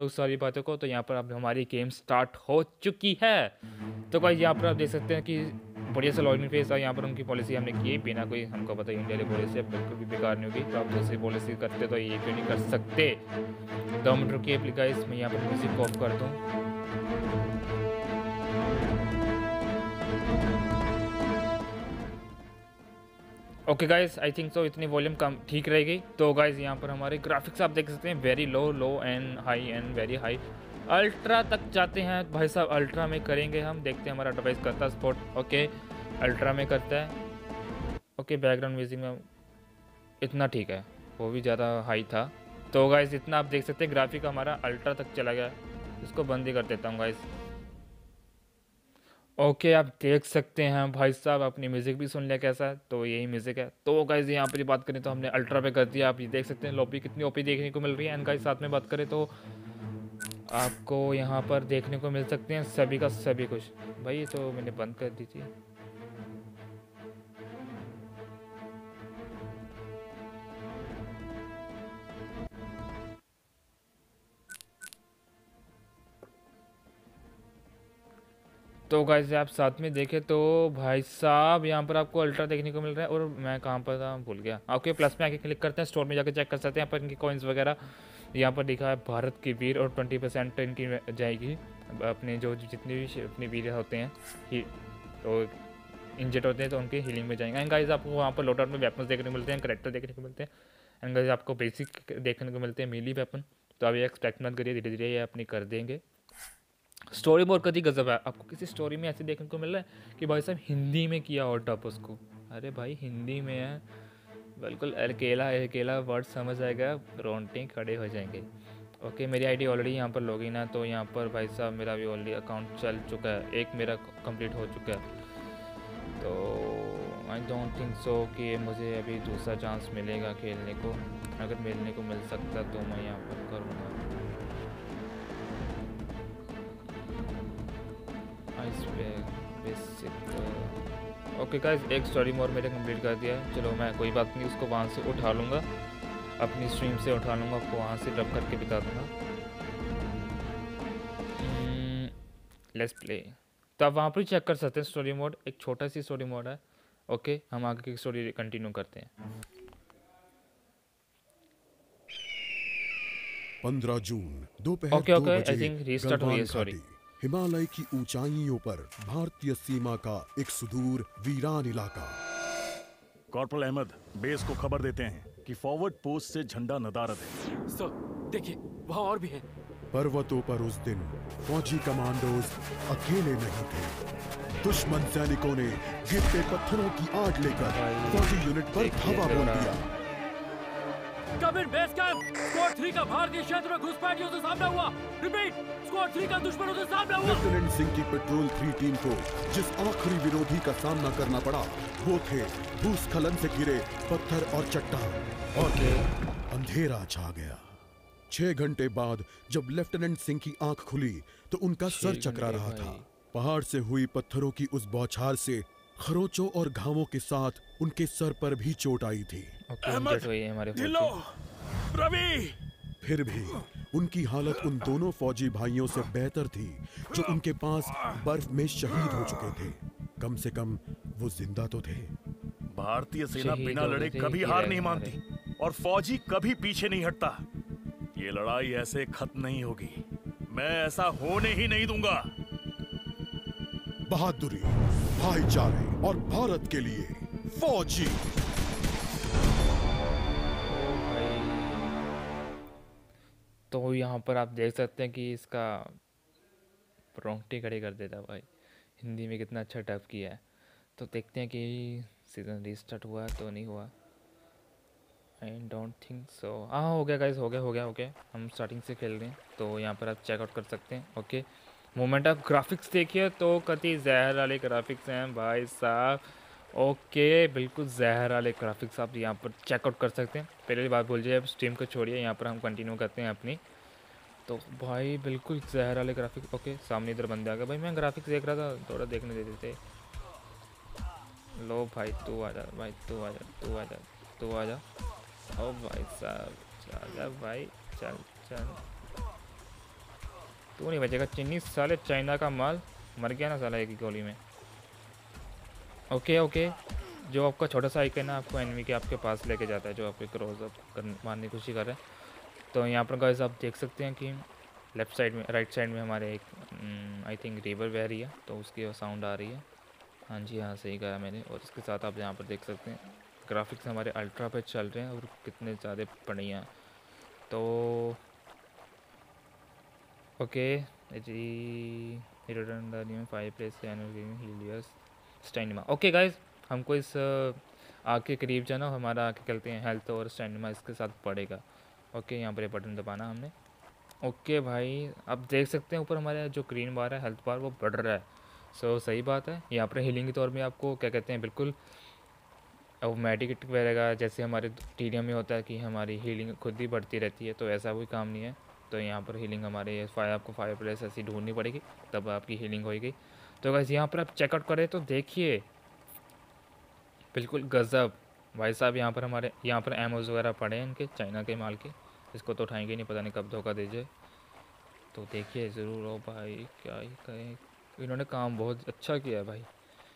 उस सारी बातों को। तो यहाँ पर अब हमारी गेम स्टार्ट हो चुकी है। तो गाइस यहाँ पर आप देख सकते हैं कि बढ़िया सा लॉगिन फेस है। यहाँ पर उनकी पॉलिसी हमने की है बिना कोई हमको पता, इंडिया की पॉलिसी अब बिल्कुल भी बेकार नहीं होगी। तो आप दूसरी पॉलिसी करते तो ये क्यों नहीं कर सकते। 2 मिनट रुकिए गाइस, मैं यहाँ पर म्यूजिक ऑफ कर दूँ। Okay guys, I think so इतनी वॉल्यूम कम ठीक रहेगी। तो गाइस यहाँ पर हमारे ग्राफिक्स आप देख सकते हैं, very low, low and high and very high. Ultra तक जाते हैं भाई साहब, अल्ट्रा में करेंगे हम, देखते हैं हमारा डिवाइस करता है सपोर्ट। ओके अल्ट्रा में करता है। ओके बैकग्राउंड म्यूजिक में इतना ठीक है, वो भी ज़्यादा हाई था। तो गाइस इतना आप देख सकते हैं ग्राफिक हमारा अल्ट्रा तक चला गया। इसको बंद ही कर देता हूँ गाइस। ओके आप देख सकते हैं भाई साहब, अपनी म्यूज़िक भी सुन लिया कैसा है, तो यही म्यूज़िक है। तो गाइस यहाँ पर बात करें तो हमने अल्ट्रा पे कर दिया। आप ये देख सकते हैं लॉबी कितनी ओपी देखने को मिल रही है। एंड गाइस साथ में बात करें तो आपको यहाँ पर देखने को मिल सकते हैं सभी का सभी कुछ। भाई ये तो मैंने बंद कर दी थी। तो गाइस आप साथ में देखें तो भाई साहब यहाँ पर आपको अल्ट्रा देखने को मिल रहा है। और मैं कहाँ पर था भूल गया। ओके प्लस में आके क्लिक करते हैं, स्टोर में जाकर चेक कर सकते हैं। यहाँ पर इनकी कॉइन्स वगैरह यहाँ पर लिखा है भारत की वीर, और 20% इनकी जाएगी अपने जो जितने भी अपने वीर होते हैं ही तो इंजर्ड होते हैं तो उनके हीलिंग में जाएंगे। एंड गाइस आपको वहाँ पर लोडआउट में वेपन्स देखने को मिलते हैं, करेक्टर देखने को मिलते हैं। एंड गाइस आपको बेसिक देखने को मिलते हैं मीली वेपन। तो अभी एक्सपेक्ट मत करिए, धीरे धीरे ये अपनी कर देंगे। स्टोरी बहुत कभी गजब है। आपको किसी स्टोरी में ऐसे देखने को मिल रहा है कि भाई साहब हिंदी में किया और टॉप उसको, अरे भाई हिंदी में है बिल्कुल, अकेला अकेला वर्ड समझ आएगा, रोंगटे खड़े हो जाएंगे। ओके मेरी आईडी ऑलरेडी यहाँ पर लॉगिन है। तो यहाँ पर भाई साहब मेरा भी ऑलरेडी अकाउंट चल चुका है, एक मेरा कंप्लीट हो चुका है। तो आई डोंट थिंक सो कि मुझे अभी दूसरा चांस मिलेगा खेलने को। अगर मिलने को मिल सकता तो मैं यहाँ पर करूँगा। बेसिक ओके गाइस, एक स्टोरी मोड मैंने कंप्लीट कर दिया है। चलो मैं कोई बात नहीं, उसको वहाँ से उठा लूँगा, अपनी स्ट्रीम से उठा लूँगा, आपको वहाँ से ड्रॉप करके बता दूँगा। Let's play. तो आप वहाँ पर चेक कर सकते हैं स्टोरी मोड, एक छोटा सी स्टोरी मोड है। ओके हम आगे की स्टोरी कंटिन्यू करते हैं। 15 जून दोपहर ओके 2 ओके आई बजे थिंक रीस्टार्ट हुई है स्टोरी। हिमालय की ऊंचाइयों पर भारतीय सीमा का एक सुदूर वीरान इलाका। कॉर्पोरल अहमद, बेस को खबर देते हैं कि फॉरवर्ड पोस्ट से झंडा नदारद है। सर देखिए वहाँ और भी हैं। पर्वतों पर उस दिन फौजी कमांडोज अकेले नहीं थे। दुश्मन सैनिकों ने गिरते पत्थरों की आड़ लेकर फौजी यूनिट पर धावा बोल दिया। कमिंग बेस कैंप, स्क्वाड 3 का भारतीय क्षेत्र में घुसपैठियों से सामना हुआ। रिपीट, स्क्वाड 3 का दुश्मनों से सामना हुआ। लेफ्टिनेंट सिंह की पेट्रोल 3 टीम को जिस आखिरी विरोधी का सामना करना पड़ा वो थे भूस्खलन से घिरे पत्थर और चट्टान। और अंधेरा छा गया। 6 घंटे बाद जब लेफ्टिनेंट सिंह की आंख खुली तो उनका सर चकरा रहा था। पहाड़ से हुई पत्थरों की उस बौछार से खरोंचों और घावों के साथ उनके सर पर भी चोट आई थी। अहमद, ढिल्लो, रवि। फिर भी उनकी हालत उन दोनों फौजी भाइयों से बेहतर थी जो उनके पास बर्फ में शहीद हो चुके थे। कम से कम वो जिंदा तो थे। भारतीय सेना बिना लड़े कभी हार नहीं मानती और फौजी कभी पीछे नहीं हटता। ये लड़ाई ऐसे खत्म नहीं होगी, मैं ऐसा होने ही नहीं दूंगा। बहादुरी, भाईचारे और भारत के लिए फौजी। तो यहाँ पर आप देख सकते हैं कि इसका रोंगटे खड़े कर देता भाई, हिंदी में कितना अच्छा टफ किया है। तो देखते हैं कि सीज़न रीस्टार्ट हुआ तो नहीं हुआ। I don't think so. हाँ हो गया गाइस, हो गया। हम स्टार्टिंग से खेल रहे हैं। तो यहाँ पर आप चेकआउट कर सकते हैं। ओके मोमेंट ऑफ ग्राफिक्स देखिए तो कति जहर वाले ग्राफिक्स हैं भाई साहब। ओके बिल्कुल जहर वाले ग्राफिक्स आप यहाँ पर चेकआउट कर सकते हैं। पहले बात बोल जाए, अब स्ट्रीम को छोड़िए, यहाँ पर हम कंटिन्यू करते हैं अपनी। तो भाई बिल्कुल जहर वाले ग्राफिक्स। ओके सामने इधर बंदे आ गए भाई, मैं ग्राफिक्स देख रहा था, थोड़ा देखने देते थे। लो भाई तू आ जा, भाई तू आ जा। ओ भाई साहब चल भाई, चल। तू नहीं बचेगा चीनी साले, चाइना का माल। मर गया ना साला एक ही गोली में। ओके ओके, जो आपका छोटा सा आइकन है आपको एनिमी के आपके पास लेके जाता है, जो आपके क्रॉस अप मारने की कोशिश कर रहे हैं। तो यहाँ पर गाइस आप देख सकते हैं कि लेफ़्ट साइड में, राइट साइड में हमारे एक आई थिंक रिवर बह रही है, तो उसकी साउंड आ रही है। हाँ जी हाँ, सही कहा मैंने। और इसके साथ आप यहाँ पर देख सकते हैं ग्राफिक्स हमारे अल्ट्रा पे चल रहे हैं और कितने ज़्यादा बढ़िया हैं। तो ओके जी, 5 प्लेस स्टैंडिमा। ओके गाइस, हमको इस आग के करीब जाना, हमारा आगे चलते हैं हेल्थ और स्टैंडिमा इसके साथ पड़ेगा। ओके, यहाँ पर ये बटन दबाना हमने। ओके भाई, अब देख सकते हैं ऊपर हमारा जो ग्रीन बार है, हेल्थ बार, वो बढ़ रहा है। सो सही बात है। यहाँ पर हीलिंग के तौर में आपको क्या कहते हैं, बिल्कुल अब मेडिकेट वगैरह जैसे हमारे टीडियम में होता है कि हमारी हीलिंग खुद ही बढ़ती रहती है, तो ऐसा कोई काम नहीं है। तो यहाँ पर हीलिंग हमारे आपको 5 प्लेस ऐसी ढूंढनी पड़ेगी, तब आपकी हीलिंग होएगी। तो गाइस यहाँ पर आप चेकआउट करें तो देखिए बिल्कुल गज़ब भाई साहब। यहाँ पर एमोज वगैरह पड़े हैं इनके, चाइना के माल के। इसको तो उठाएंगे नहीं, पता नहीं कब धोखा दीजिए। तो देखिए ज़रूर। हो भाई, क्या ही कहें, इन्होंने काम बहुत अच्छा किया है भाई।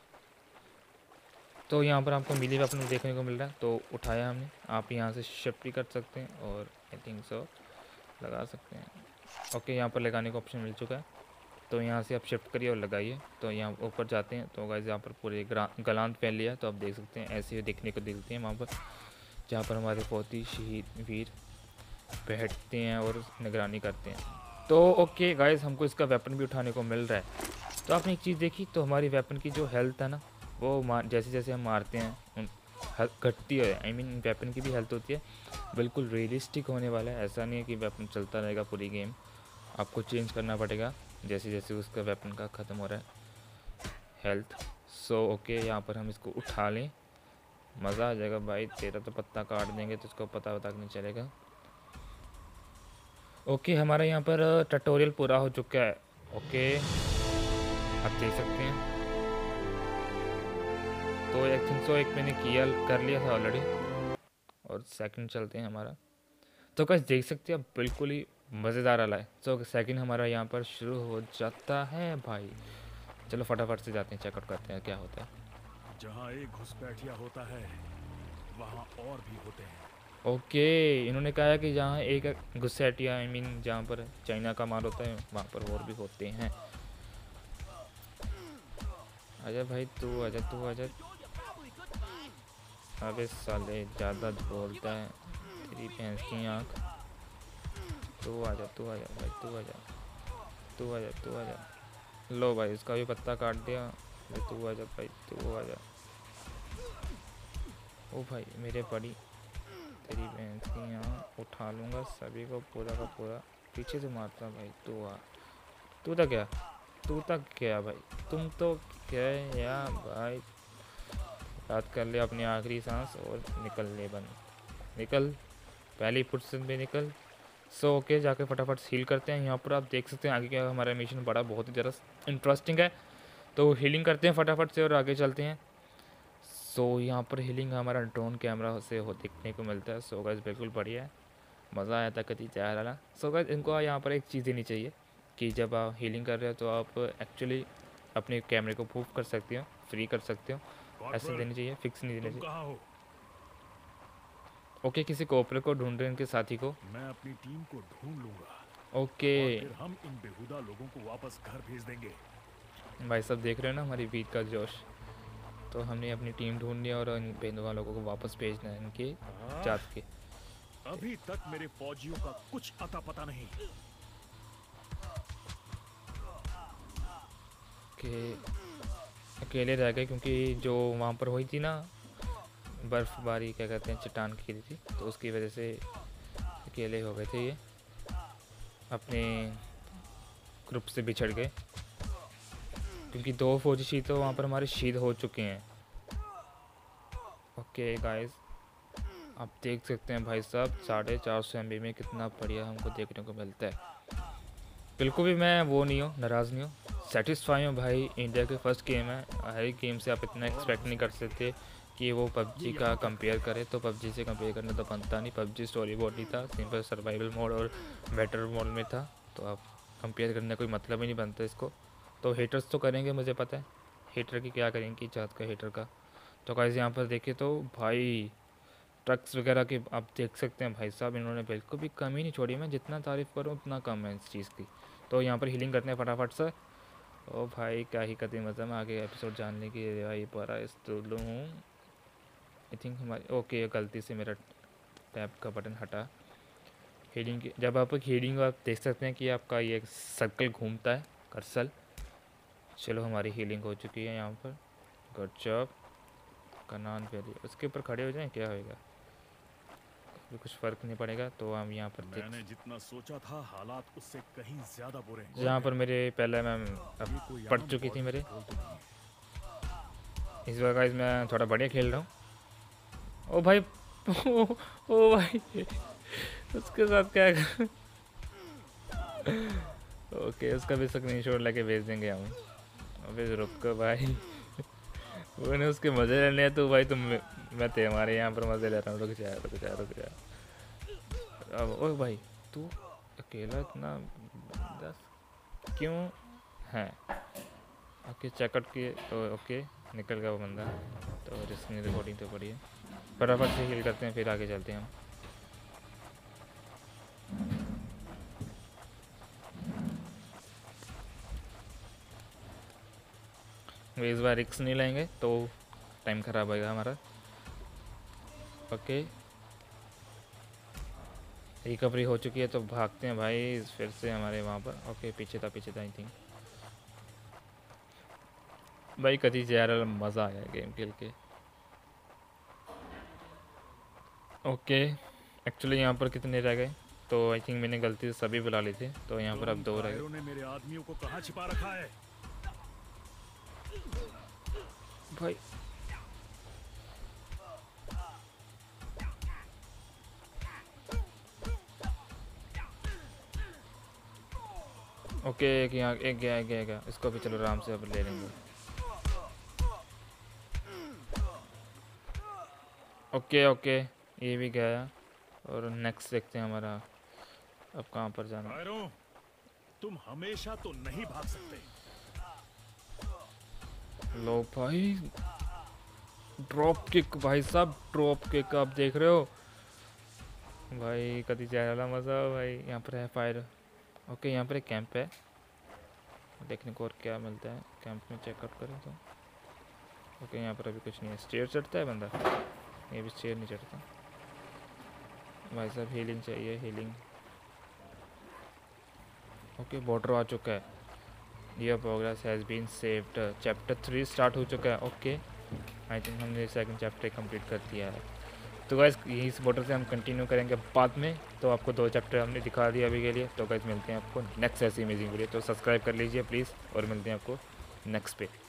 तो यहाँ पर आपको मिली वेपन देखने को मिल रहा है, तो उठाया हमने। आप यहाँ से शिफ्ट भी कर सकते हैं और आई थिंक सो लगा सकते हैं। ओके, यहाँ पर लगाने का ऑप्शन मिल चुका है, तो यहाँ से आप शिफ्ट करिए और लगाइए। तो यहाँ ऊपर जाते हैं तो गाइस यहाँ पर पूरे गलांत पहन लिया, तो आप देख सकते हैं ऐसे देखने को दिखते हैं वहाँ पर, जहाँ पर हमारे फौजी शहीद वीर बैठते हैं और निगरानी करते हैं। तो ओके गाइस, हमको इसका वेपन भी उठाने को मिल रहा है। तो आपने एक चीज़ देखी, तो हमारी वेपन की जो हेल्थ है ना, वो जैसे जैसे हम मारते हैं घटती है। आई मीन वेपन की भी हेल्थ होती है। बिल्कुल रियलिस्टिक होने वाला है, ऐसा नहीं है कि वेपन चलता रहेगा पूरी गेम, आपको चेंज करना पड़ेगा जैसे जैसे उसका वेपन का ख़त्म हो रहा है हेल्थ। सो ओके, यहाँ पर हम इसको उठा लें, मज़ा आ जाएगा भाई। तेरा तो पत्ता काट देंगे तो इसको पता नहीं चलेगा। ओके, हमारा यहाँ पर ट्यूटोरियल पूरा हो चुका है। ओके, आप देख सकते हैं। तो आई थिंक सो एक मैंने कर लिया था ऑलरेडी, और सेकंड चलते हैं हमारा। तो कैसे देख सकते हैं बिल्कुल ही मज़ेदार वाला है। तो सेकंड हमारा यहाँ पर शुरू हो जाता है भाई। चलो फटाफट से जाते हैं, चेकआउट करते हैं क्या होता है। जहाँ एक घुसपैठिया होता है वहाँ और भी होते हैं। ओके, इन्होंने कहा है कि जहाँ एक घुसपैठिया, आई मीन जहाँ पर चाइना का माल होता है, वहाँ पर और भी होते हैं। आजा भाई, तू आजा। अबे साले, ज़्यादा बोलता है, तेरी भैंस की आँख। तू आजा भाई, तू आजा। लो भाई, इसका भी पत्ता काट दिया। तू आजा भाई, तू आजा। ओ भाई मेरे बड़ी, तेरी भैंस की आँख उठा लूँगा सभी को पूरा का पूरा। पीछे से मारता भाई, तू आ। तू तक क्या भाई, तुम तो क्या भाई। याद कर ले अपनी आखिरी सांस और निकल ले निकल, पहली फुर्सत में निकल। सो ओके, जाके फटाफट हील करते हैं। यहाँ पर आप देख सकते हैं आगे क्या हमारा मिशन बड़ा बहुत ही ज़्यादा इंटरेस्टिंग है। तो हीलिंग करते हैं फटाफट से और आगे चलते हैं। सो यहाँ पर हीलिंग हमारा ड्रोन कैमरा से देखने को मिलता है। सो गाइस बिल्कुल बढ़िया है, मज़ा आया था कभी तैयार वाला। सो गाइस इनको यहाँ पर एक चीज़ देनी चाहिए कि जब आप हीलिंग कर रहे हो तो आप एक्चुअली अपने कैमरे को मूव कर सकते हो, फ्री कर सकते हो, ऐसे देनी चाहिए, फिक्स नहीं देनी चाहिए। ओके, किसी कोऑपरेटर को ढूंढ रहे हैं, इनके साथी को। मैं अपनी टीम को ढूंढ लूंगा। ओके, और फिर हम इन बेहुदा लोगों को वापस घर भेज देंगे। भाई सब देख रहे हैं ना हमारी बीट का जोश। तो हमने अपनी टीम ढूंढ लिया और इन बेहुदा लोगों को वापस भेजना है इनके जात के। अभी तक मेरे फौजियों का कुछ अता पता नहीं। अकेले रह गए क्योंकि जो वहाँ पर हुई थी ना बर्फबारी, क्या कहते हैं, चट्टान गिरी थी, तो उसकी वजह से अकेले हो गए थे ये, अपने ग्रुप से बिछड़ गए। क्योंकि 2 फौजी शहीद तो वहाँ पर हमारे शहीद हो चुके हैं। ओके गाइस, आप देख सकते हैं भाई साहब 450 MB में कितना बढ़िया हमको देखने को मिलता है। बिल्कुल भी मैं वो नहीं हूँ, नाराज़ नहीं हूँ, सेटिस्फाई हूँ भाई। इंडिया की फर्स्ट गेम है, हर गेम से आप इतना एक्सपेक्ट नहीं कर सकते कि वो पबजी का कंपेयर करे। तो पबजी से कंपेयर करना तो बनता नहीं। पबजी स्टोरी मोड नहीं था, सिंपल सर्वाइवल मोड और बेटर मोड में था। तो आप कंपेयर करने का कोई मतलब ही नहीं बनता इसको। तो हेटर्स तो करेंगे, मुझे पता है हेटर की क्या करेंगे, चाहत का हेटर का। तो गाइस यहाँ पर देखिए तो भाई ट्रक्स वगैरह के आप देख सकते हैं भाई साहब, इन्होंने बिल्कुल भी कमी नहीं छोड़ी। मैं जितना तारीफ़ करूँ उतना कम है इस चीज़ की। तो यहाँ पर हीलिंग करते हैं फटाफट से। ओ भाई क्या ही कदम मज़ा में आगे एपिसोड जानने की भाई परा इस हूँ आई थिंक हमारी। ओके गलती से मेरा टैब का बटन हटा। हीलिंग की जब आप हीलिंग आप देख सकते हैं कि आपका ये सर्कल घूमता है कर्सल। चलो हमारी हीलिंग हो चुकी है यहाँ पर, गुड जॉब। कनान पे उसके ऊपर खड़े हो जाएं क्या होएगा, भी कुछ फ़र्क नहीं पड़ेगा। तो हम यहाँ पर मैंने जितना सोचा था हालात उससे कहीं ज्यादा बुरे हैं। यहाँ पर मेरे पहले मैम अब पड़ चुकी थी मेरे, इस बार गाइस मैं थोड़ा बढ़िया खेल रहा हूँ। ओ भाई ओ भाई उसके साथ क्या ओके उसका भी स्क्रीनशॉट लेके भेज देंगे हम। अबे रुक भाई उन्हें उसके मज़े लेने हैं तो भाई तुम मैं तो हमारे यहाँ पर मज़े ले रहा हूँ। रुक जा। अब ओ भाई तू अकेला इतना बंदा क्यों है? ओके चेकआउट किए तो ओके निकल गया वो बंदा। तो जिसकी रिकॉर्डिंग तो पड़ी है, फटाफट से हील करते हैं फिर आगे चलते हैं हम। इस बार रिक्स नहीं लेंगे तो टाइम ख़राब होगा हमारा। ओके रिकवरी हो चुकी है तो भागते हैं भाई फिर से हमारे वहाँ पर। ओके पीछे था आई थिंक। भाई कभी ज़्यादा मज़ा आया गेम खेल के। ओके एक्चुअली यहाँ पर कितने रह गए, तो आई थिंक मैंने गलती से सभी बुला लिए थे, तो यहाँ पर अब 2 रह गए। ने मेरे आदमियों को कहाँ छिपा रखा है? भाई ओके एक यहाँ एक गया इसको भी चलो आराम से अब ले लेंगे। ओके ये भी गया और नेक्स्ट देखते हैं हमारा अब कहाँ पर जाना। तुम हमेशा तो नहीं भाग सकते। लो भाई ड्रॉप किक भाई साहब, ड्रॉप किक आप देख रहे हो भाई कभी ज़्यादा मज़ा भाई। यहाँ पर है फायर। ओके यहाँ पर एक कैंप है, देखने को और क्या मिलता है कैंप में, चेकआउट करें तो। ओके यहाँ पर अभी कुछ नहीं है। स्टेयर चढ़ता है बंदा, ये भी स्टेयर नहीं चढ़ता भाई साहब। हीलिंग चाहिए हीलिंग। ओके बॉर्डर आ चुका है। ये progress has been saved. Chapter 3 start हो चुका है। ओके आई थिंक हमने सेकंड चैप्टर कंप्लीट कर दिया है। तो गाइस इस बॉर्डर से हम कंटिन्यू करेंगे बाद में। तो आपको 2 चैप्टर हमने दिखा दिया अभी के लिए। तो गाइस मिलते हैं आपको नेक्स्ट ऐसी अमेजिंग वीडियो। तो सब्सक्राइब कर लीजिए प्लीज़ और मिलते हैं आपको नेक्स्ट पे।